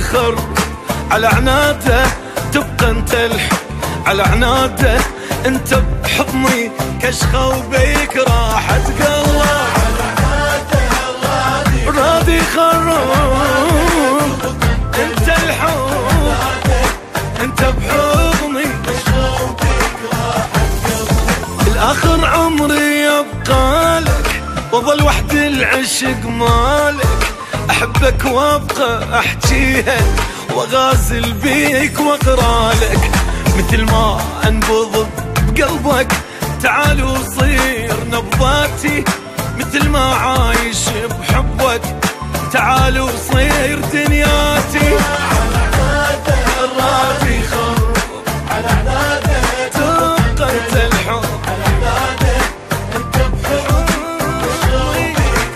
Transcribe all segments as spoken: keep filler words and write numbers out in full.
يخر على عناده، تبقى انت الحب على عناده، انت بحضني كشخه وبيك راحة قلبي راضي خروب، انت الحب انت بحضني الاخر عمري يبقى لك، وظل وحد العشق مالك، احبك وابقى احجيها وغازل بيك واقرا لك، مثل ما انبض بقلبك تعال وصير نبضاتي، مثل ما عايش بحبك تعال وصير دنياتي. الراضي خروب على عناده، تبقى انت الحب على عناده، انت بحضني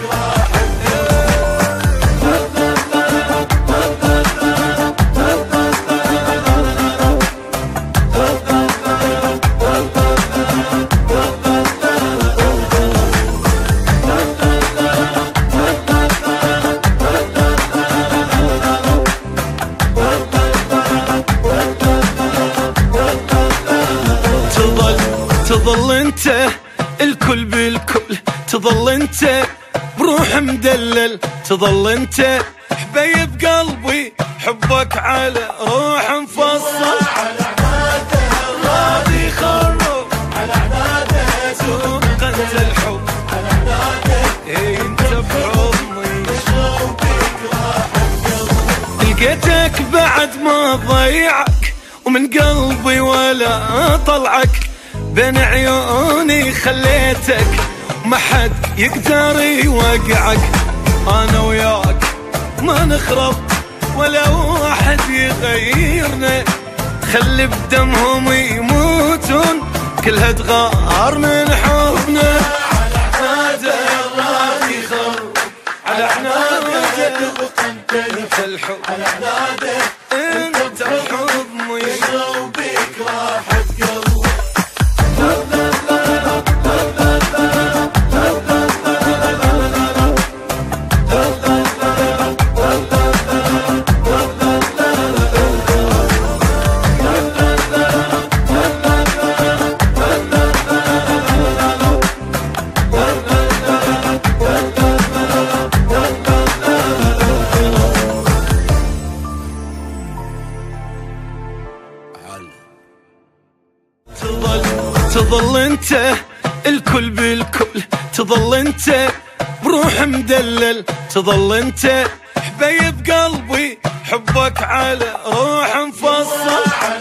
تظل انت الكل بالكل، تظل انت بروح مدلل، تظل انت حبيب قلبي، حبك على روح مفصل، على عناده راضي خروب على عناده، تبقى انت الحب على عناده، اي انت بحضني لقيتك بعد ما ضيعك، ومن قلبي ولا طلعك، بين عيوني خليتك ما حد يقدر يوقعك، انا وياك ما نخرب ولا واحد يغيرنا، خلي بدمهم يموتون كلها تغار من حبنا، على عناده الراضي خروب على عناده، تبقى انت الحب على عناده، انت بحضني وبيك راحة قلبي. تظل انت الكل بالكل، تظل انت بروح مدلل، تظل انت حبيب قلبي، حبك على روح مفصل.